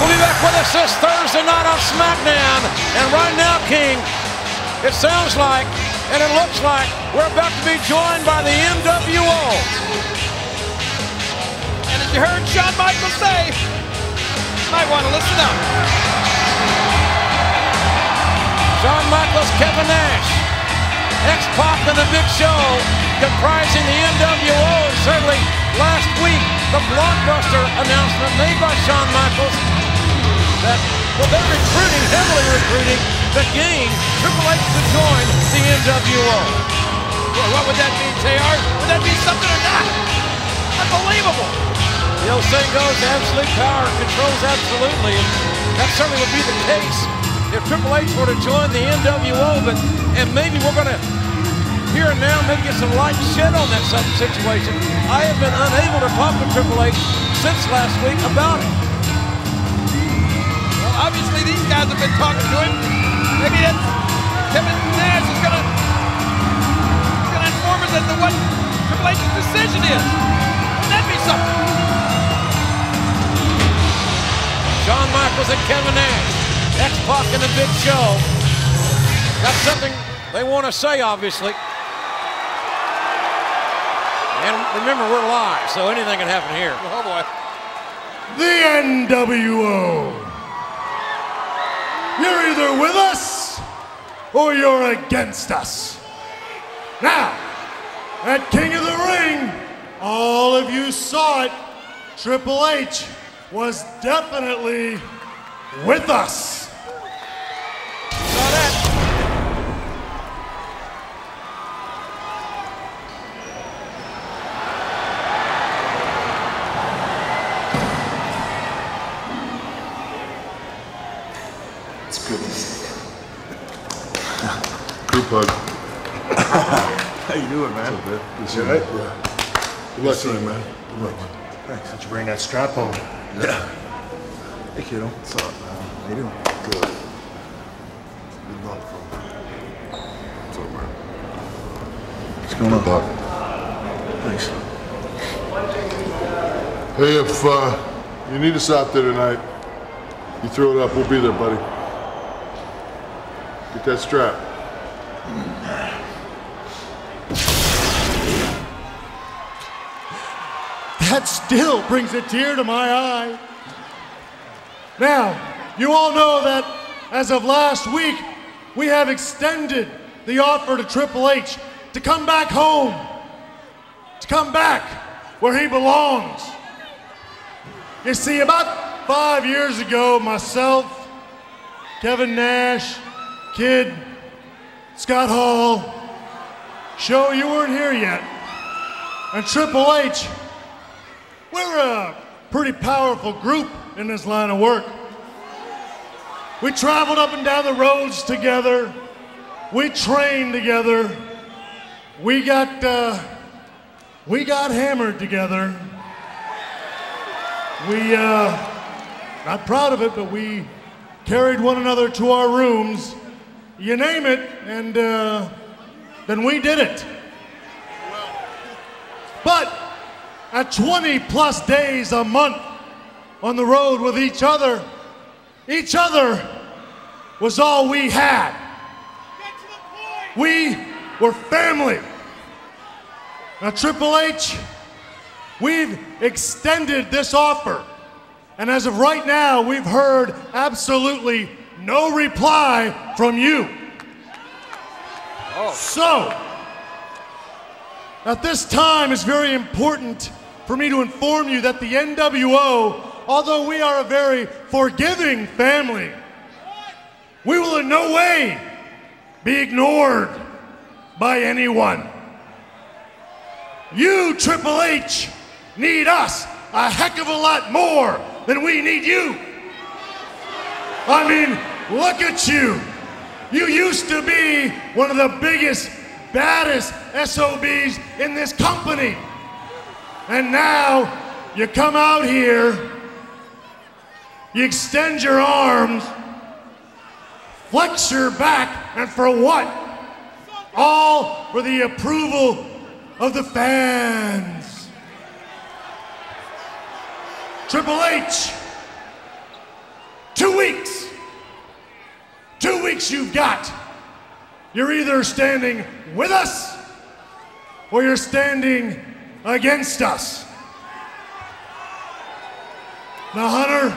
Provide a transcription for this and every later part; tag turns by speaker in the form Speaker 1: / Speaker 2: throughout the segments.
Speaker 1: will be back with us this Thursday night on SmackDown. And right now, King, it sounds like, and it looks like, we're about to be joined by the NWO.
Speaker 2: And as you heard Shawn Michaels say, you might want to listen up.
Speaker 1: Shawn Michaels, Kevin Nash, X-Pac and the Big Show, comprising the NWO. And certainly last week, the blockbuster announcement made by Shawn Michaels that, well, they're recruiting, heavily recruiting, the Gang, Triple H to join the NWO.
Speaker 2: Well, what would that mean, JR? Would that mean something or not? Unbelievable.
Speaker 1: The old saying goes, absolute power controls absolutely, and that certainly would be the case if Triple H were to join the NWO, and maybe we're going to, here and now, maybe get some light shed on that situation. I have been unable to talk to Triple H since last week about it.
Speaker 2: Well, obviously these guys have been talking to him. Maybe that's Kevin Nash is going to inform us as to what Triple H's decision is. Wouldn't that be something?
Speaker 1: Shawn Michaels and Kevin Nash, X-Pac and the Big Show. Got something they want to say, obviously. And remember, we're live, so anything can happen here.
Speaker 2: Oh, boy.
Speaker 3: The NWO. You're either with us or you're against us. Now, at King of the Ring, all of you saw it. Triple H was definitely with us.
Speaker 1: Saw that.
Speaker 4: It's good to see you.
Speaker 5: Group hug.
Speaker 4: How you doing, man?
Speaker 5: What's up, man? Good to see
Speaker 4: You
Speaker 5: you.
Speaker 4: all right?
Speaker 5: Yeah. Good luck to you, man. Good luck, man.
Speaker 4: Thanks.
Speaker 3: Did you bring that strap home?
Speaker 4: Yeah. Hey, kiddo. What's up, man? How you doing?
Speaker 5: Good. Good luck, bro. What's up, man?
Speaker 4: What's going on?
Speaker 5: Good luck.
Speaker 4: Thanks.
Speaker 5: Hey, if you need us out there tonight, you throw it up, we'll be there, buddy. Get that strap.
Speaker 3: That still brings a tear to my eye. Now, you all know that as of last week, we have extended the offer to Triple H to come back home, to come back where he belongs. You see, about 5 years ago, myself, Kevin Nash, Kid, Scott Hall, Show, you weren't here yet, and Triple H, we're a pretty powerful group in this line of work. We traveled up and down the roads together. We trained together. We got hammered together. We, not proud of it, but we carried one another to our rooms. You name it, and then we did it. But at 20 plus days a month on the road with each other was all we had. We were family. Now, Triple H, we've extended this offer, and as of right now, we've heard absolutely no reply from you. So, at this time, it's very important for me to inform you that the NWO, although we are a very forgiving family, we will in no way be ignored by anyone. You, Triple H, need us a heck of a lot more than we need you. I mean, look at you. You used to be one of the biggest, baddest SOBs in this company. And now you come out here, you extend your arms, flex your back, and for what? All for the approval of the fans. Triple H, 2 weeks. 2 weeks you've got. You're either standing with us or you're standing against us. Now, Hunter,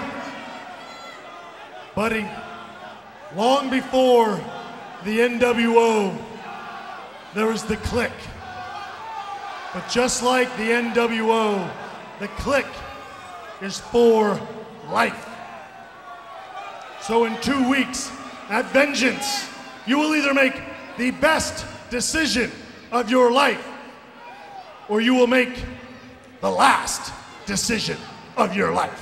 Speaker 3: buddy, long before the NWO, there was the Click. But just like the NWO, the Click is for life. So in 2 weeks, at Vengeance, you will either make the best decision of your life, or you will make the last decision of your life.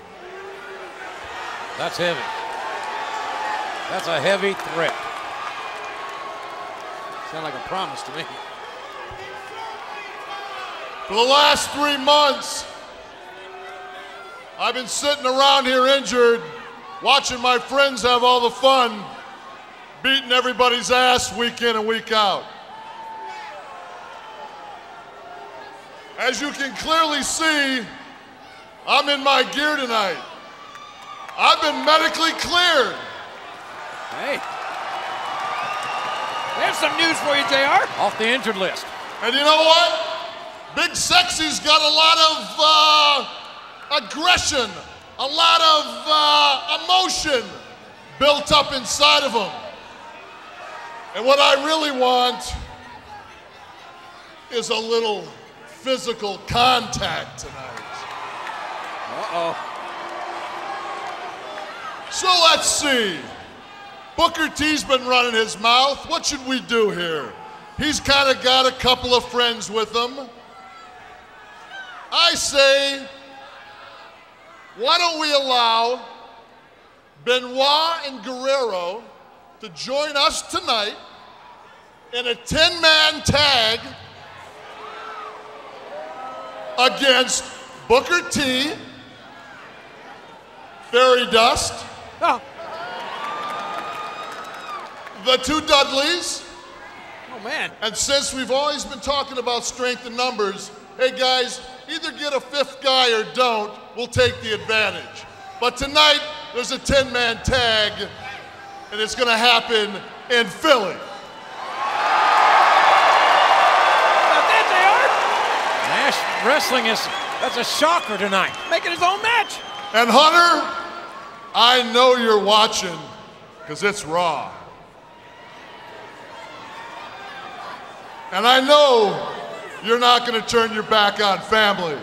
Speaker 1: That's heavy. That's a heavy threat. Sounds like a promise to me.
Speaker 5: For the last 3 months, I've been sitting around here injured, watching my friends have all the fun, beating everybody's ass week in and week out. As you can clearly see, I'm in my gear tonight. I've been medically cleared.
Speaker 2: Hey. We have some news for you, JR.
Speaker 1: Off the injured list.
Speaker 5: And you know what? Big Sexy's got a lot of aggression, a lot of emotion built up inside of him. And what I really want is a little physical contact tonight.
Speaker 2: Uh-oh.
Speaker 5: So let's see. Booker T's been running his mouth. What should we do here? He's kind of got a couple of friends with him. I say, why don't we allow Benoit and Guerrero to join us tonight in a 10-man tag against Booker T, Fairy Dust,
Speaker 2: Oh.
Speaker 5: the two Dudleys,
Speaker 2: Oh, man.
Speaker 5: and since we've always been talking about strength in numbers, hey guys, either get a fifth guy or don't, we'll take the advantage. But tonight, there's a 10-man tag, and it's gonna happen in Philly.
Speaker 2: About that,
Speaker 1: Nash Wrestling that's a shocker tonight.
Speaker 2: JR. Making his own match.
Speaker 5: And Hunter, I know you're watching, because it's Raw. And I know you're not gonna turn your back on family.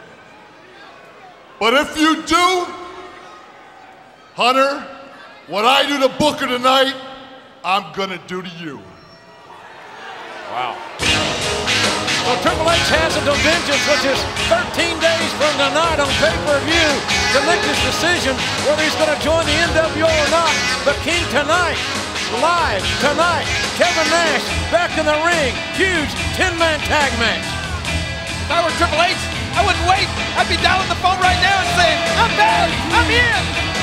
Speaker 5: But if you do, Hunter, what I do to Booker tonight, I'm gonna do to you.
Speaker 1: Wow. Well, Triple H has until Vengeance, which is 13 days from tonight on pay-per-view, to make this decision whether he's going to join the NWO or not. But King tonight, live tonight, Kevin Nash back in the ring. Huge 10-man tag match.
Speaker 2: If I were Triple H, I wouldn't wait. I'd be dialing the phone right now and saying, I'm back, I'm in.